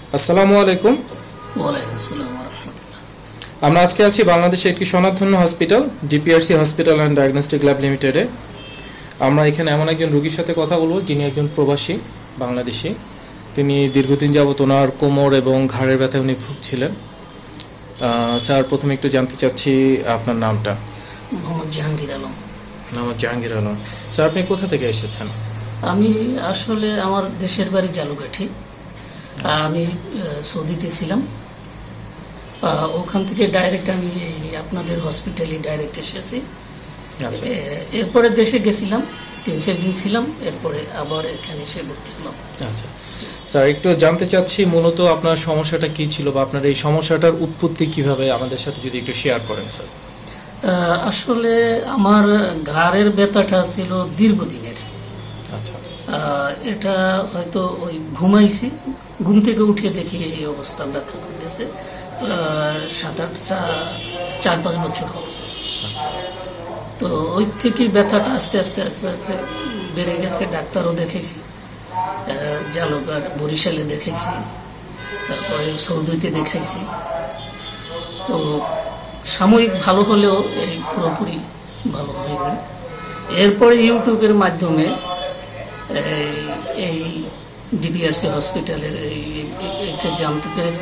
আসসালামু আলাইকুম। ওয়ালাইকুম আসসালাম ওয়া রাহমাতুল্লাহ। আমরা আজকে আছি বাংলাদেশের একটি স্বনামধন্য hospital DPRC hospital and diagnostic lab লিমিটেডে। আমরা এখানে এমন একজন রোগীর সাথে কথা বলবো যিনি একজন প্রবাসী বাংলাদেশি। তিনি দীর্ঘদিন যাবত ওনার কোমর এবং ঘাড়ের ব্যথায় উনি ভুগছিলেন। স্যার, প্রথমে একটু জানতে চাচ্ছি আপনার নামটা। মোহাম্মদ জাহাঙ্গীর আলম। মোহাম্মদ জাহাঙ্গীর আলম। স্যার, আপনি কোথা থেকে এসেছেন? আমি আসলে আমার দেশের বাড়ি জালুকাঠি। আমি সৌদিতে ছিলাম। ওখান থেকে ডাইরেক্ট আমি আপনাদের হসপিটালে ডাইরেক্ট এসেছি। এরপরে দেশে গেছিলাম, 3-4 দিন ছিলাম, এরপরে আবার এখানে এসে ভর্তি হলাম। আচ্ছা স্যার, একটু জানতে চাচ্ছি মূলত আপনার সমস্যাটা কি ছিল বা আপনার এই সমস্যাটার উৎপত্তি কিভাবে আমাদের সাথে যদি একটু শেয়ার করেন স্যার। আসলে আমার ঘাড়ের ব্যথাটা ছিল দীর্ঘদিনের। আচ্ছা। এটা হয়তো ওই ঘুমাইছি, ঘুম থেকে উঠে দেখি এই অবস্থা, ব্যথা করতেছে। 4-5 বছর হবে। তো ওই থেকে ব্যথাটা আস্তে আস্তে আস্তে আস্তে বেড়ে গেছে। ডাক্তারও দেখেছি, জালুকার বরিশালে দেখেছি, তারপরে সৌদিতে দেখাইছি। তো সাময়িক ভালো হলেও এই পুরোপুরি ভালো হয়নি। এরপরে ইউটিউবের মাধ্যমে এই ডিপিআরসি হসপিটালের এইটা জানতে পেরেছি।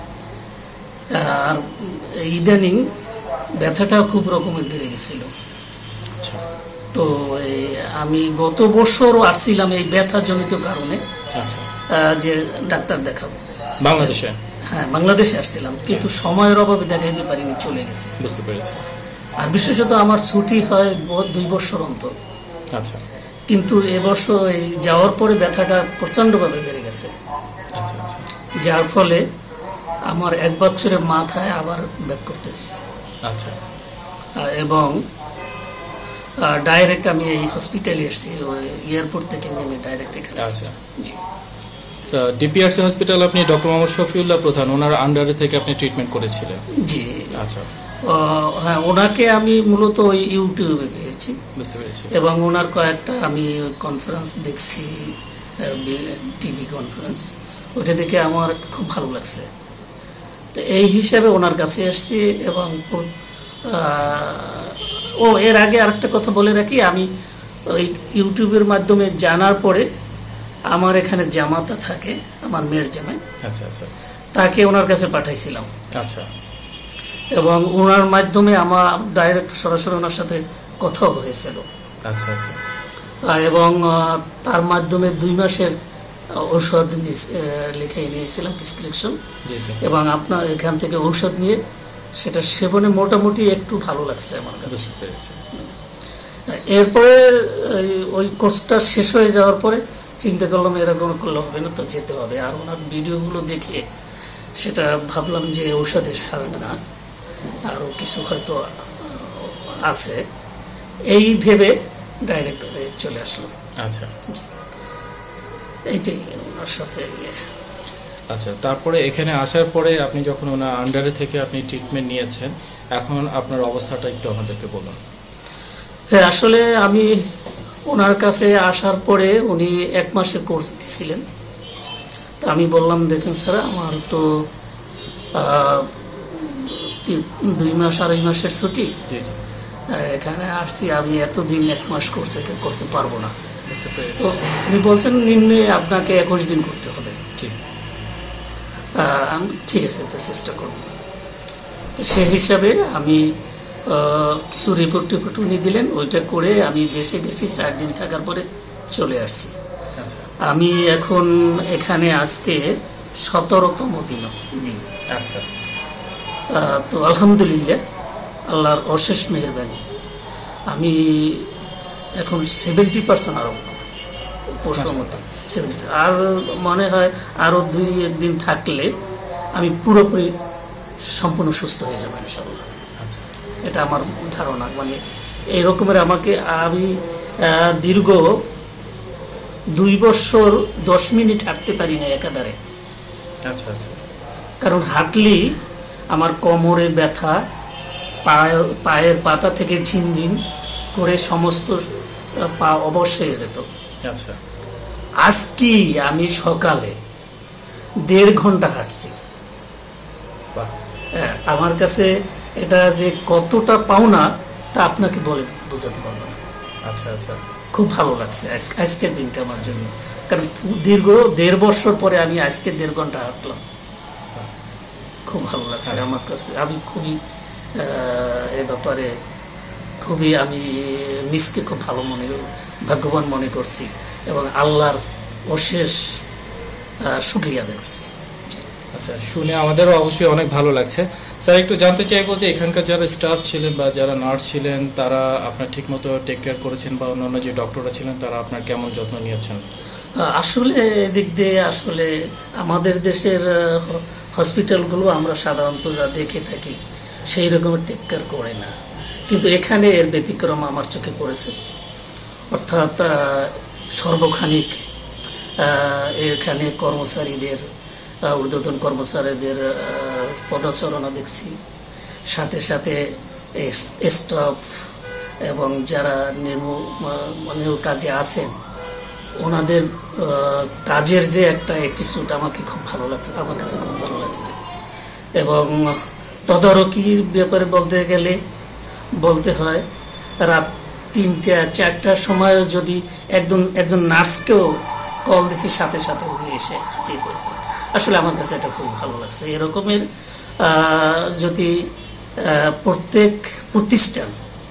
আর ইদানিং ব্যথাটা খুব রকমের বেড়ে গেছিল। তো আমি গত বছরও আসছিলাম এই ব্যথা জনিত কারণে, যে ডাক্তার দেখাবো বাংলাদেশে। হ্যাঁ, বাংলাদেশে আসছিলাম, কিন্তু সময়ের অভাবে দেখাইতে পারিনি, চলে গেছে। বুঝতে পেরেছি। আর বিশেষত আমার ছুটি হয় 2 বছর অন্তর। আচ্ছা। কিন্তু এবছর এই যাওয়ার পরে ব্যথাটা প্রচন্ডভাবে বেড়ে গেছে। আচ্ছা আচ্ছা। যার ফলে আমার 1 বছরের মাথায় আবার ব্যাক করতে হয়েছে। আচ্ছা। এবং ডাইরেক্ট আমি এই হসপিটালে এসেছি, এয়ারপোর্ট থেকে নেমে ডাইরেক্ট এখানে। আচ্ছা। জি। ডিপিআরসি হসপিটাল আপনি ডক্টর মোহাম্মদ শফিউল্লাহ প্রধান, ওনার আন্ডারে থেকে আপনি ট্রিটমেন্ট করেছিলেন? জি। আচ্ছা। হ্যাঁ, ওনাকে আমি মূলত ওই ইউটিউবে পেয়েছি। বুঝতে পেরেছি। এবং ওনার কয়েকটা আমি কনফারেন্স দেখছি, টিভি কনফারেন্স, ওইটা দেখে আমার খুব ভালো লাগছে। তো এই হিসাবে ওনার কাছে এসেছি। এবং এর আগে আরেকটা কথা বলে রাখি, আমি ওই ইউটিউবের মাধ্যমে জানার পরে আমার এখানে জামাতা থাকে, আমার মেয়ের জামাই। আচ্ছা আচ্ছা। তাকে ওনার কাছে পাঠাইছিলাম। আচ্ছা। এবং ওনার মাধ্যমে আমার ডাইরেক্ট সরাসরি ওনার সাথে কথা হয়েছিল। আচ্ছা আচ্ছা। এবং তার মাধ্যমে 2 মাসের ঔষধ লিখে নিয়েছিলাম, প্রেসক্রিপশন। এবং আপনার এখান থেকে ঔষধ নিয়ে সেটা সেবনে মোটামুটি একটু ভালো লাগছে আমার কাছে। এরপরে ওই কোর্সটা শেষ হয়ে যাওয়ার পরে চিন্তা করলাম এরকম করলে হবে না, তো যেতে হবে। আর ওনার ভিডিওগুলো দেখে সেটা ভাবলাম যে ঔষধে সারবে না, আরও কিছু হয়তো আছে, এই ভেবে ডাইরেক্ট চলে আসলো। আচ্ছা। এইটাই ওনার সাথে। আচ্ছা, তারপরে এখানে আসার পরে আপনি যখন ওনার আন্ডারে থেকে আপনি ট্রিটমেন্ট নিয়েছেন, এখন আপনার অবস্থাটা একটু আমাদেরকে বলুন। হ্যাঁ, আসলে আমি ওনার কাছে আসার পরে উনি 1 মাসের কোর্স দিয়েছিলেন। তো আমি বললাম, দেখেন স্যার, আমার তো 2 মাস 2.5 মাসের ছুটি, এখানে আসছি, আমি এতদিন 1 মাস কোর্স করতে পারবো না। তো উনি বলছেন নিম্নে আপনাকে 21 দিন করতে হবে। ঠিক আছে, তো চেষ্টা করব। তো সেই হিসাবে আমি কিছু রিপোর্ট উনি দিলেন, ওইটা করে আমি দেশে গেছি। 4 দিন থাকার পরে চলে আসছি। আমি এখন এখানে আজকে 17তম দিন। আচ্ছা। তো আলহামদুলিল্লাহ, আল্লাহর অশেষ মেহেরবানি, আমি এখন 70% আরো উপশমতা। আর মনে হয় আরো 2-1 দিন থাকলে আমি পুরোপুরি সম্পূর্ণ সুস্থ হয়ে যাবো ইনশাআল্লাহ। এটা আমার ধারণা। মানে এই রকমের আমাকে, আমি দীর্ঘ 2 বছর 10 মিনিট হাঁটতে পারি না একাধারে। আচ্ছা আচ্ছা। কারণ হাঁটলেই আমার কোমরে ব্যথা, পায়ের পাতা থেকে ঝিনঝিন করে সমস্ত পা অবশ হয়ে যেত। আচ্ছা। আজকে আমি সকালে 1.5 ঘন্টা হাঁটছি। বাহ, হ্যাঁ, আমার কাছে এটা যে কতটা পাওনা তা আপনাকে বলে বোঝাতে পারবো না। আচ্ছা আচ্ছা, খুব ভালো লাগছে আজকের দিনটা আমার জন্য, কারণ দীর্ঘ 1.5 বছর পরে আমি আজকে 1.5 ঘন্টা হাঁটলাম। খুব ভালো লাগছে আমার কাছে। আমি খুবই এ ব্যাপারে খুবই আমি নিজকে খুব ভাগ্যবান মনে করছি এবং আল্লাহর অশেষ শুকরিয়া আদায় করছি। আচ্ছা, শুনে আমাদেরও অবশ্যই অনেক ভালো লাগছে। স্যার, একটু জানতে চাইবো যে এখানকার যারা স্টাফ ছিলেন বা যারা নার্স ছিলেন তারা আপনার ঠিকমতো টেক কেয়ার করেছেন, বা অন্যান্য যে ডক্টররা ছিলেন তারা আপনার কেমন যত্ন নিয়েছেন? আসলে এদিক দিয়ে আসলে আমাদের দেশের হসপিটালগুলো আমরা সাধারণত যা দেখে থাকি সেই রকমের টেক কেয়ার করে না, কিন্তু এখানে এর ব্যতিক্রম আমার চোখে পড়েছে। অর্থাৎ সর্বখানিক এখানে কর্মচারীদের, ঊর্ধ্বতন কর্মচারীদের পদাচারণা দেখছি, সাথে সাথে স্টাফ এবং যারা মানে কাজে আছেন ওনাদের কাজের যে একটা অ্যাটিটিউড আমাকে খুব ভালো লাগছে, আমার কাছে খুব ভালো লাগছে। এবং তদারকির ব্যাপারে বলতে গেলে বলতে হয় রাত 3টা-4টার সময় যদি একজন নার্সকেও কল দিছি সাথে সাথে উনি এসে হাজির হয়েছে। আসলে আমার কাছে এটা খুব ভালো লাগছে। এরকমের যদি প্রত্যেক প্রতিষ্ঠান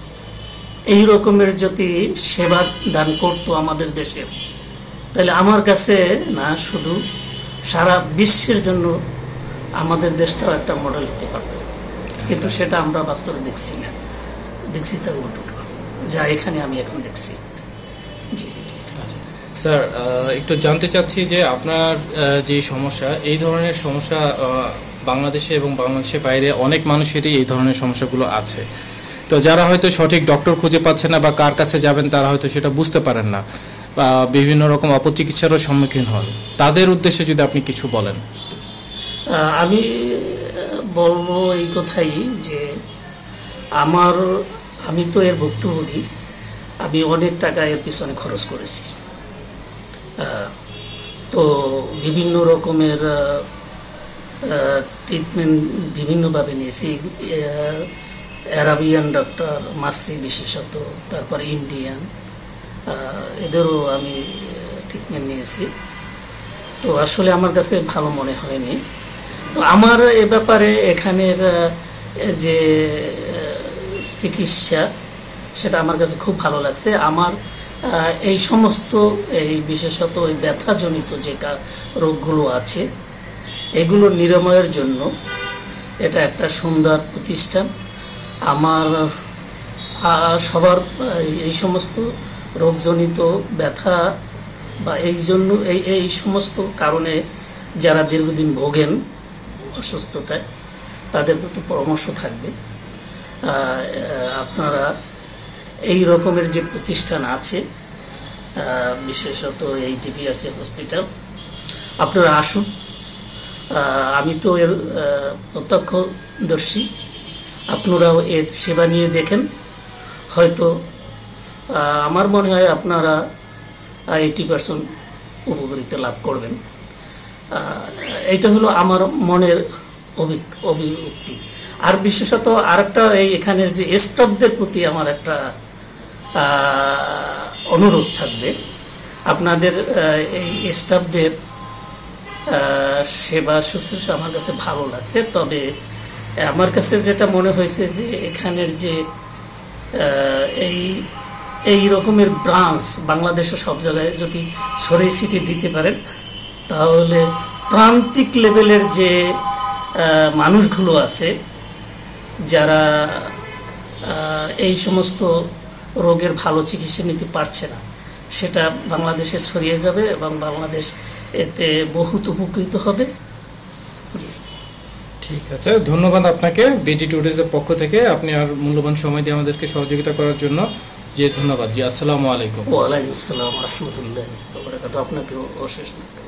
এই রকমের যদি সেবা দান করতো আমাদের দেশের, তাহলে আমার কাছে না শুধু সারা বিশ্বের জন্য আমাদের দেশটাও একটা মডেল হতে পারত, কিন্তু সেটা আমরা বাস্তবে দেখছি না, দেখছি তার উল্টো যা এখানে আমি এখন দেখছি। জি স্যার, একটু জানতে চাচ্ছি যে আপনার যে সমস্যা, এই ধরনের সমস্যা বাংলাদেশে এবং বাংলাদেশের বাইরে অনেক মানুষেরই এই ধরনের সমস্যাগুলো আছে। তো যারা হয়তো সঠিক ডক্টর খুঁজে পাচ্ছে না বা কার কাছে যাবেন তারা হয়তো সেটা বুঝতে পারেন না, বা বিভিন্ন রকম অপচিকিৎসারও সম্মুখীন হন, তাদের উদ্দেশ্যে যদি আপনি কিছু বলেন। আমি বলবো এই কথাই যে আমি তো এর ভুক্তভোগী, আমি অনেক টাকা এর পিছনে খরচ করেছি। তো বিভিন্ন রকমের ট্রিটমেন্ট বিভিন্নভাবে নিয়েছি। অ্যারাবিয়ান ডক্টর, মাসরি বিশেষত, তারপর ইন্ডিয়ান, এদেরও আমি ট্রিটমেন্ট নিয়েছি। তো আসলে আমার কাছে ভালো মনে হয়নি। তো আমার এ ব্যাপারে এখানের যে চিকিৎসা সেটা আমার কাছে খুব ভালো লাগছে। আমার এই সমস্ত এই বিশেষত ওই ব্যথাজনিত যে রোগগুলো আছে এগুলো নিরাময়ের জন্য এটা একটা সুন্দর প্রতিষ্ঠান। আমার সবার এই সমস্ত রোগজনিত ব্যথা বা এই সমস্ত কারণে যারা দীর্ঘদিন ভোগেন অসুস্থতায় তাদের প্রতি পরামর্শ থাকবে, আপনারা এই রকমের যে প্রতিষ্ঠান আছে বিশেষত এই ডিপিআরসি হসপিটাল, আপনারা আসুন। আমি তো এর প্রত্যক্ষদর্শী, আপনারাও এর সেবা নিয়ে দেখেন, হয়তো আমার মনে হয় আপনারা 80% উপকারিতা লাভ করবেন। এইটা হলো আমার মনের অভিব্যক্তি। আর বিশেষত আরেকটা এখানের যে স্টাফদের প্রতি আমার একটা অনুরোধ থাকবে, আপনাদের এই স্টাফদের সেবা শুশ্রূষা আমার কাছে ভালো লাগছে। তবে আমার কাছে যেটা মনে হয়েছে যে এখানের যে এই রকমের ব্রাঞ্চ বাংলাদেশে সব জায়গায় যদি ছড়িয়ে ছিটিয়ে দিতে পারেন, তাহলে প্রান্তিক লেভেলের যে মানুষগুলো আছে যারা এই সমস্ত রোগের ভালো চিকিৎসা নিতে পারছে না, সেটা বাংলাদেশে ছড়িয়ে যাবে এবং বাংলাদেশ এতে বহুত উপকৃত হবে। ঠিক আছে, ধন্যবাদ আপনাকে বিডি টুডেজের পক্ষ থেকে। আপনি আর মূল্যবান সময় দিয়ে আমাদেরকে সহযোগিতা করার জন্য যে ধন্যবাদ। জি, আসসালামু আলাইকুম। ওয়ালাইকুম আসসালাম রহমতুল্লাহ, আপনাকেও অশেষ